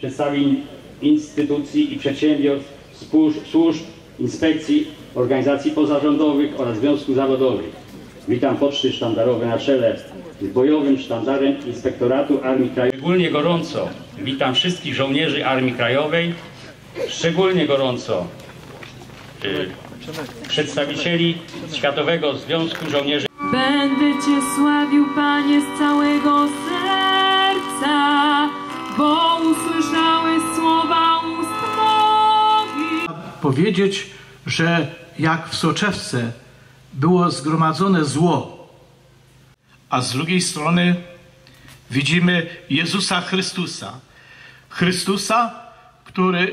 przedstawień instytucji i przedsiębiorstw, służb, inspekcji, organizacji pozarządowych oraz związków zawodowych. Witam poczty sztandarowe na czele z bojowym sztandarem Inspektoratu Armii Krajowej. Szczególnie gorąco witam wszystkich żołnierzy Armii Krajowej, szczególnie gorąco przedstawicieli Światowego Związku Żołnierzy. Będę Cię sławił, Panie, z całego serca, bo usłyszałeś słowa ust moich. Powiedzieć, że jak w soczewce było zgromadzone zło, a z drugiej strony widzimy Jezusa Chrystusa. Chrystusa, który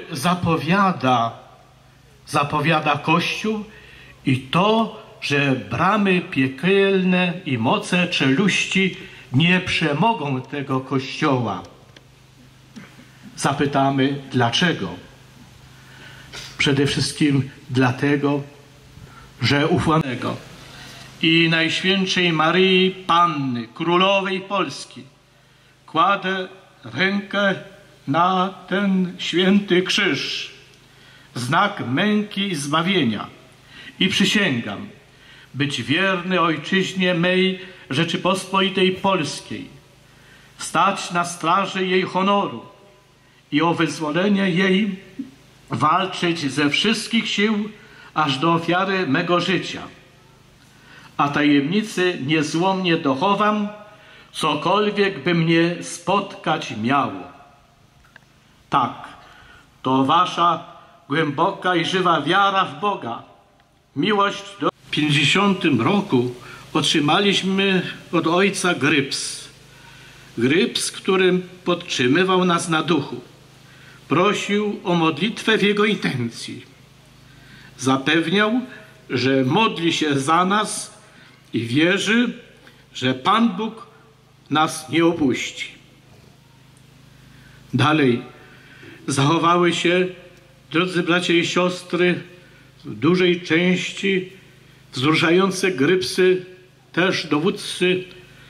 zapowiada Kościół i to, że bramy piekielne i moce czeluści nie przemogą tego Kościoła. Zapytamy, dlaczego? Przede wszystkim dlatego, że ufanego i Najświętszej Maryi Panny, Królowej Polski, kładę rękę na ten święty krzyż, znak męki i zbawienia, i przysięgam być wierny ojczyźnie mej Rzeczypospolitej Polskiej, stać na straży jej honoru i o wyzwolenie jej walczyć ze wszystkich sił, aż do ofiary mego życia. A tajemnicy niezłomnie dochowam, cokolwiek by mnie spotkać miało. Tak, to wasza głęboka i żywa wiara w Boga, miłość do... W 50 roku otrzymaliśmy od ojca gryps. Gryps, którym podtrzymywał nas na duchu. Prosił o modlitwę w jego intencji. Zapewniał, że modli się za nas i wierzy, że Pan Bóg nas nie opuści. Dalej zachowały się, drodzy bracia i siostry, w dużej części wzruszające grypsy też dowódcy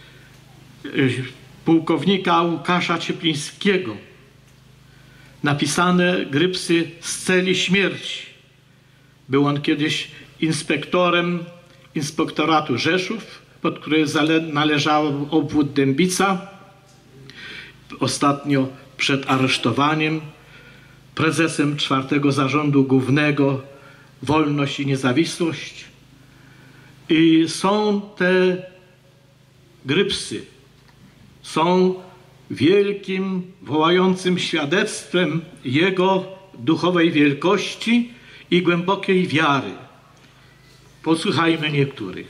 pułkownika Łukasza Cieplińskiego. Napisane grypsy z celi śmierci. Był on kiedyś inspektorem Inspektoratu Rzeszów, pod który należał obwód Dębica. Ostatnio przed aresztowaniem prezesem 4. Zarządu Głównego Wolność i Niezawisłość. I są te grypsy, są wielkim, wołającym świadectwem jego duchowej wielkości i głębokiej wiary. Posłuchajmy niektórych.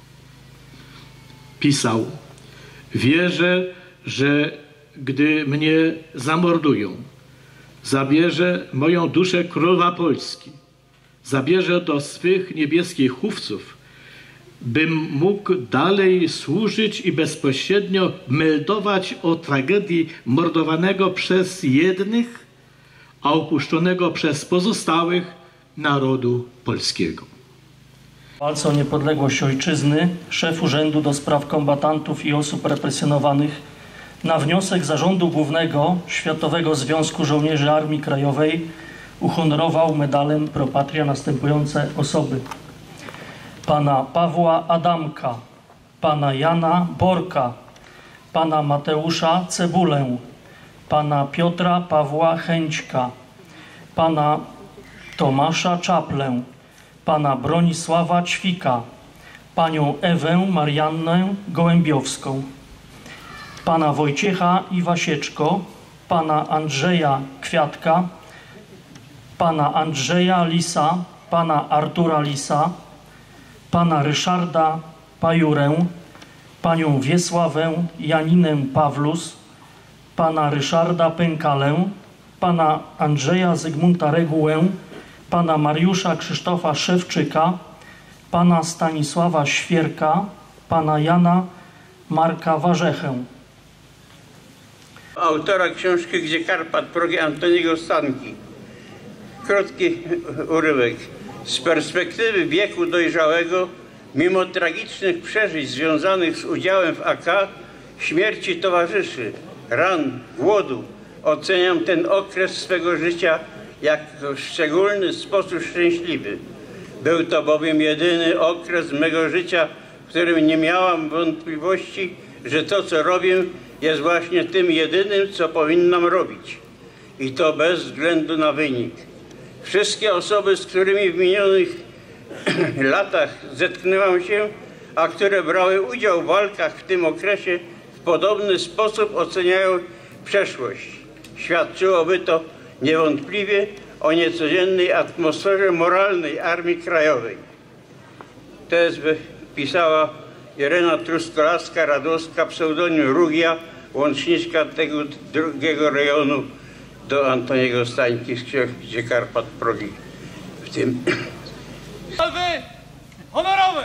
Pisał: wierzę, że gdy mnie zamordują, zabierze moją duszę Królowa Polski, zabierze do swych niebieskich chówców, bym mógł dalej służyć i bezpośrednio meldować o tragedii mordowanego przez jednych, a opuszczonego przez pozostałych narodu polskiego. W walce o niepodległość ojczyzny szef Urzędu do Spraw Kombatantów i Osób Represjonowanych na wniosek Zarządu Głównego Światowego Związku Żołnierzy Armii Krajowej uhonorował medalem Pro Patria następujące osoby: pana Pawła Adamka, pana Jana Borka, pana Mateusza Cebulę, pana Piotra Pawła Chęćka, pana Tomasza Czaplę, pana Bronisława Ćwika, panią Ewę Mariannę Gołębiowską, pana Wojciecha Iwasieczko, pana Andrzeja Kwiatka, pana Andrzeja Lisa, pana Artura Lisa, pana Ryszarda Pajurę, panią Wiesławę Janinę Pawlus, pana Ryszarda Pękalę, pana Andrzeja Zygmunta Regułę, pana Mariusza Krzysztofa Szewczyka, pana Stanisława Świerka, pana Jana Marka Warzechę. Autora książki Gdzie Karpat, progi Antoniego Stanki. Krótki urywek. Z perspektywy wieku dojrzałego, mimo tragicznych przeżyć związanych z udziałem w AK, śmierci towarzyszy, ran, głodu oceniam ten okres swego życia jako w szczególny sposób szczęśliwy. Był to bowiem jedyny okres mego życia, w którym nie miałam wątpliwości, że to, co robię, jest właśnie tym jedynym, co powinnam robić. I to bez względu na wynik. Wszystkie osoby, z którymi w minionych latach zetknęłam się, a które brały udział w walkach w tym okresie, w podobny sposób oceniają przeszłość. Świadczyłoby to niewątpliwie o niecodziennej atmosferze moralnej Armii Krajowej. Tez pisała Irena Truskolaska-Radowska, pseudonim Rugia, łączniczka tego drugiego rejonu do Antoniego Stańki z Księżycy Karpat Progi. W tym Salwy honorowe!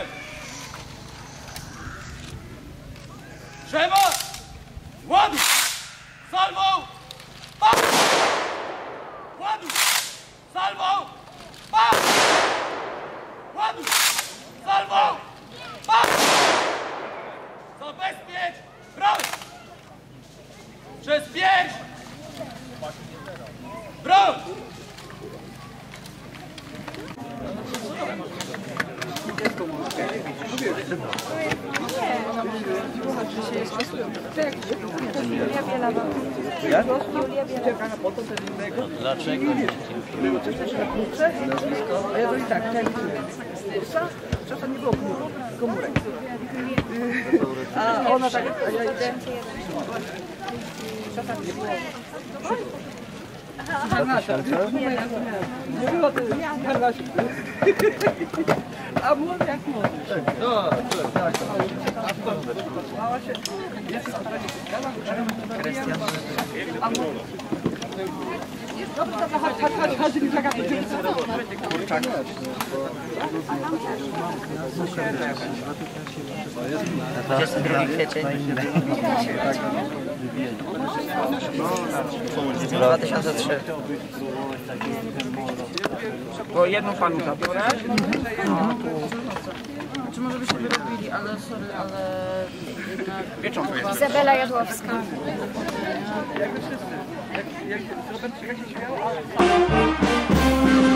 Trzeba! Ładu! Salwą! Pam! Ładu! Salwą! Pam! Ładu! Salwą! Pam! Zabezpiecz! Broń! Przez pierś! Broń! Dlaczego? Ja to i tak, czasem nie było komórek. A ona tak, a ja idę. Czasem nie było. Nie było to a młody jak młody. No, tak. Mała się. A młody. Dobra, chodź, mi czeka do dziewczyny. Kurczak. 22 kwiecień 2003. Bo jedną panu zabiorę. Czy może byśmy wyrobili, ale sorry, ale... Wieczą to jest. Izabela Jadłowska. Jak Robert się śmiał, ale...